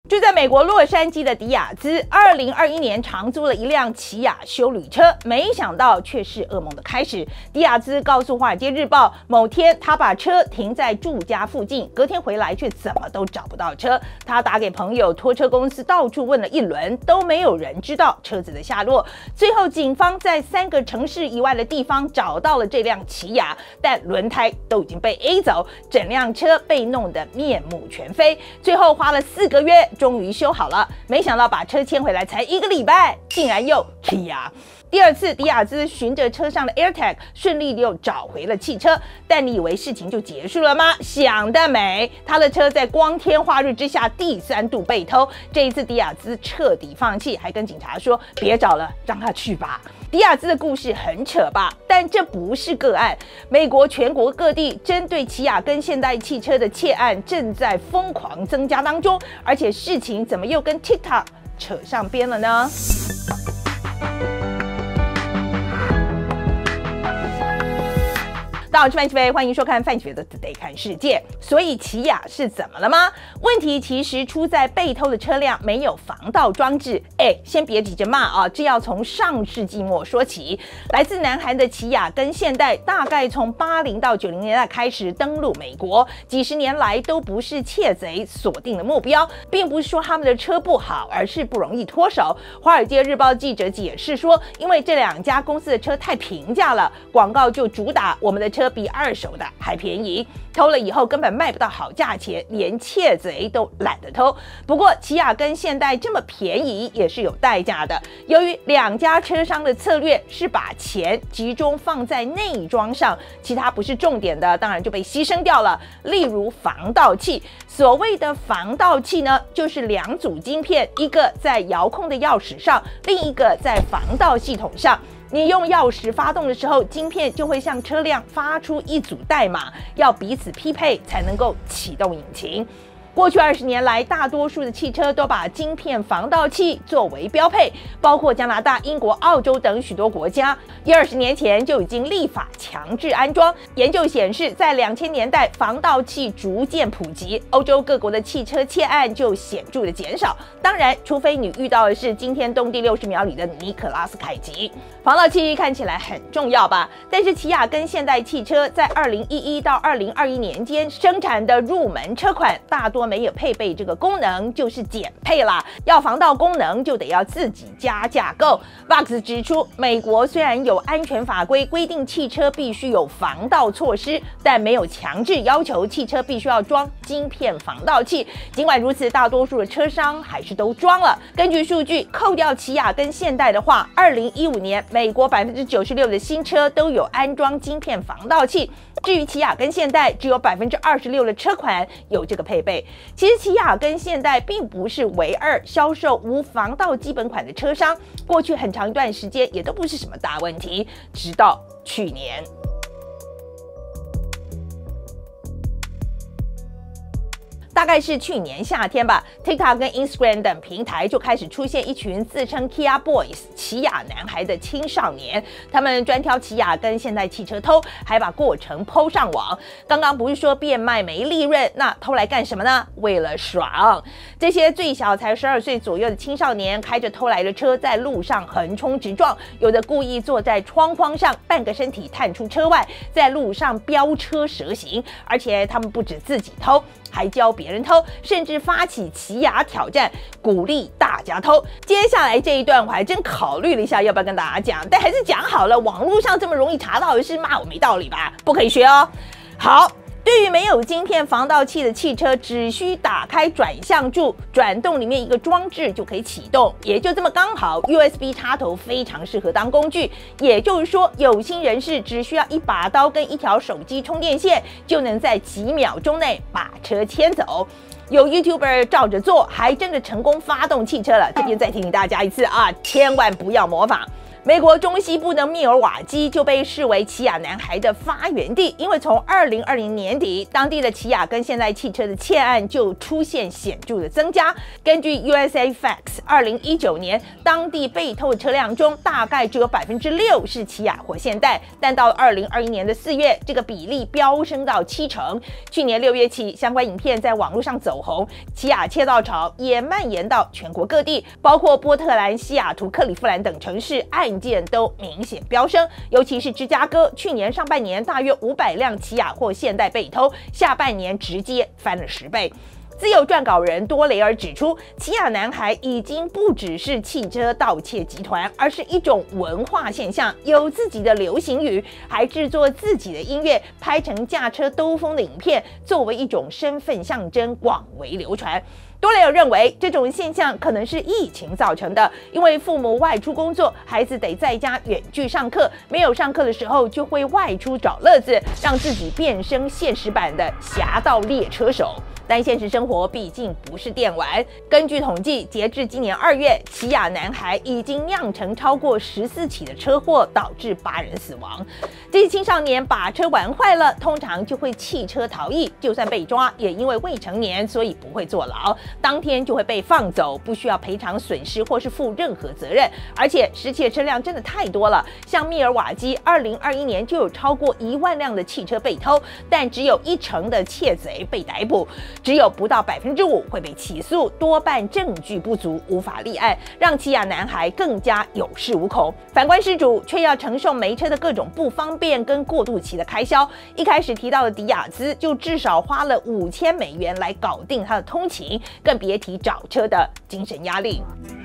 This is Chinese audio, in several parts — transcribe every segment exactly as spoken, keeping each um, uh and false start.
住在美国洛杉矶的迪亚兹，二零二一年长租了一辆起亚休旅车，没想到却是噩梦的开始。迪亚兹告诉《华尔街日报》，某天他把车停在住家附近，隔天回来却怎么都找不到车。他打给朋友、拖车公司，到处问了一轮，都没有人知道车子的下落。最后，警方在三个城市以外的地方找到了这辆起亚，但轮胎都已经被 A 走，整辆车被弄得面目全非。最后花了四个月。终于修好了，没想到把车牵回来才一个礼拜，竟然又起亚。第二次，迪亚兹循着车上的 AirTag 顺利又找回了汽车，但你以为事情就结束了吗？想得美！他的车在光天化日之下第三度被偷，这一次迪亚兹彻底放弃，还跟警察说别找了，让他去吧。迪亚兹的故事很扯吧，但这不是个案。美国全国各地针对起亚跟现代汽车的窃案正在疯狂增加当中，而且事情怎么又跟 TikTok 扯上边了呢？大家好，我是范琪斐，欢迎收看范琪斐的 Today 看世界。所以起亚是怎么了吗？问题其实出在被偷的车辆没有防盗装置。哎，先别急着骂啊，这要从上世纪末说起。来自南韩的起亚跟现代，大概从八零到九零年代开始登陆美国，几十年来都不是窃贼锁定的目标，并不是说他们的车不好，而是不容易脱手。华尔街日报记者解释说，因为这两家公司的车太平价了，广告就主打我们的车比二手的还便宜，偷了以后根本卖不到好价钱，连窃贼都懒得偷。不过起亚跟现代这么便宜也是有代价的，由于两家车商的策略是把钱集中放在内装上，其他不是重点的当然就被牺牲掉了。例如防盗器，所谓的防盗器呢，就是两组晶片，一个在遥控的钥匙上，另一个在防盗系统上。你用钥匙发动的时候，晶片就会向车辆发出一组代码，要彼此匹配才能够启动引擎。过去二十年来，大多数的汽车都把晶片防盗器作为标配，包括加拿大、英国、澳洲等许多国家，一二十年前就已经立法强制安装。研究显示，在两千年代，防盗器逐渐普及，欧洲各国的汽车窃案就显著的减少。当然，除非你遇到的是惊天动地六十秒里的尼可拉斯凯奇。防盗器看起来很重要吧？但是起亚跟现代汽车在二零一一到二零二一年间生产的入门车款，大多没有配备这个功能，就是减配啦。要防盗功能，就得要自己加价购。Vox 指出，美国虽然有安全法规规定汽车必须有防盗措施，但没有强制要求汽车必须要装晶片防盗器。尽管如此，大多数的车商还是都装了。根据数据，扣掉起亚跟现代的话，二零一五年美国百分之九十六的新车都有安装晶片防盗器。至于起亚跟现代，只有百分之二十六的车款有这个配备。其实起亚跟现代并不是唯二销售无防盗基本款的车商，过去很长一段时间也都不是什么大问题，直到去年。大概是去年夏天吧 ，TikTok 跟 Instagram 等平台就开始出现一群自称 Kia Boys 起亚男孩的青少年，他们专挑起亚跟现代汽车偷，还把过程 po 上网。刚刚不是说变卖没利润，那偷来干什么呢？为了爽。这些最小才十二岁左右的青少年，开着偷来的车在路上横冲直撞，有的故意坐在窗框上，半个身体探出车外，在路上飙车蛇行。而且他们不止自己偷，还教别人偷，甚至发起起亚挑战，鼓励大家偷。接下来这一段我还真考虑了一下要不要跟大家讲，但还是讲好了，网络上这么容易查到的事，骂我没道理吧？不可以学哦。好。对于没有晶片防盗器的汽车，只需打开转向柱，转动里面一个装置就可以启动，也就这么刚好 U S B 插头非常适合当工具。也就是说，有心人士只需要一把刀跟一条手机充电线，就能在几秒钟内把车牵走。有 YouTuber 照着做，还真的成功发动汽车了。这边再提醒大家一次啊，千万不要模仿。 美国中西部的密尔瓦基就被视为奇亚男孩的发源地，因为从二零二零年底，当地的奇亚跟现代汽车的窃案就出现显著的增加。根据 U S A Facts， 二零一九年当地被偷的车辆中，大概只有百分之六是奇亚或现代，但到二零二一年的四月，这个比例飙升到七成。去年六月起，相关影片在网络上走红，奇亚窃盗潮也蔓延到全国各地，包括波特兰、西雅图、克利夫兰等城市，案件都明显飙升。尤其是芝加哥，去年上半年大约五百辆奇亚或现代被偷，下半年直接翻了十倍。自由撰稿人多雷尔指出，奇亚男孩已经不只是汽车盗窃集团，而是一种文化现象，有自己的流行语，还制作自己的音乐，拍成驾车兜风的影片，作为一种身份象征，广为流传。多雷尔认为，这种现象可能是疫情造成的，因为父母外出工作，孩子得在家远距上课，没有上课的时候就会外出找乐子，让自己变身现实版的侠盗猎车手。但现实生活毕竟不是电玩。根据统计，截至今年二月，奇亚男孩已经酿成超过十四起的车祸，导致八人死亡。这些青少年把车玩坏了，通常就会弃车逃逸，就算被抓，也因为未成年，所以不会坐牢，当天就会被放走，不需要赔偿损失或是负任何责任。而且失窃车辆真的太多了，像密尔瓦基，二零二一年就有超过一万辆的汽车被偷，但只有一成的窃贼被逮捕。只有不到百分之五会被起诉，多半证据不足，无法立案，让奇亚男孩更加有恃无恐。反观失主，却要承受没车的各种不方便跟过渡期的开销。一开始提到的迪亚兹，就至少花了五千美元来搞定他的通勤，更别提找车的精神压力。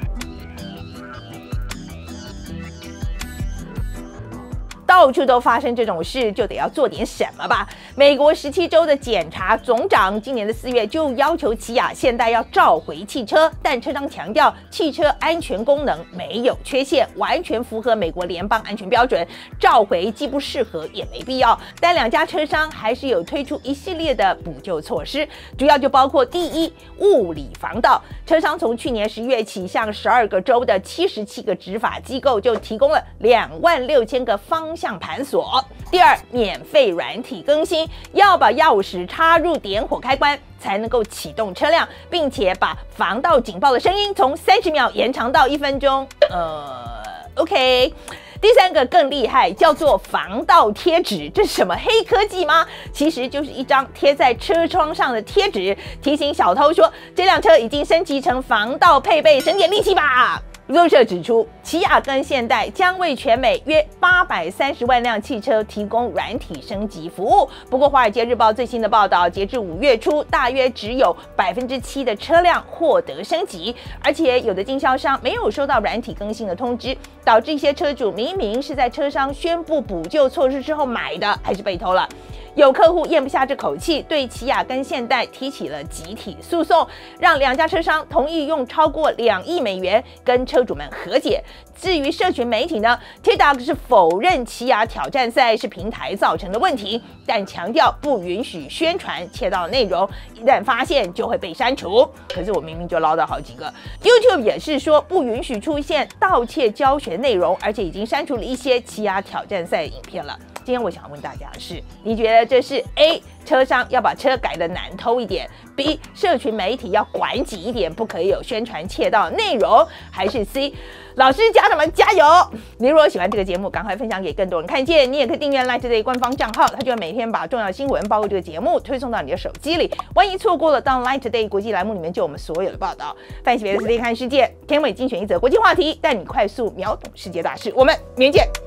到处都发生这种事，就得要做点什么吧。美国十七州的检察总长今年的四月就要求奇亚现代要召回汽车，但车商强调汽车安全功能没有缺陷，完全符合美国联邦安全标准，召回既不适合也没必要。但两家车商还是有推出一系列的补救措施，主要就包括第一，物理防盗。车商从去年十月起，向十二个州的七十七个执法机构就提供了两万六千个方向盘锁。第二，免费软体更新，要把钥匙插入点火开关才能够启动车辆，并且把防盗警报的声音从三十秒延长到一分钟。呃 ，OK。第三个更厉害，叫做防盗贴纸，这是什么黑科技吗？其实就是一张贴在车窗上的贴纸，提醒小偷说这辆车已经升级成防盗配备，省点力气吧。路透社指出，奇亚跟现代将为全美约八百三十万辆汽车提供软体升级服务。不过，《华尔街日报》最新的报道，截至五月初，大约只有百分之七的车辆获得升级，而且有的经销商没有收到软体更新的通知，导致一些车主明明是在车商宣布补救措施之后买的，还是被偷了。有客户咽不下这口气，对奇亚跟现代提起了集体诉讼，让两家车商同意用超过两亿美元跟车主们和解。至于社群媒体呢 ，TikTok 是否认奇亚挑战赛是平台造成的问题，但强调不允许宣传窃盗的内容，一旦发现就会被删除。可是我明明就捞到好几个。YouTube 也是说不允许出现盗窃教学内容，而且已经删除了一些奇亚挑战赛的影片了。今天我想问大家的是，你觉得这是 A 车商要把车改得难偷一点， B 社群媒体要管紧一点，不可以有宣传窃盗的内容，还是 C 老师家长们加油？你如果喜欢这个节目，赶快分享给更多人看见。你也可以订阅 Light Today 官方账号，它就会每天把重要新闻包括这个节目推送到你的手机里。万一错过了，到 Light Today 国际栏目里面就有我们所有的报道。范喜别的世界看世界，天美精选一则国际话题，带你快速秒懂世界大事。我们明天见。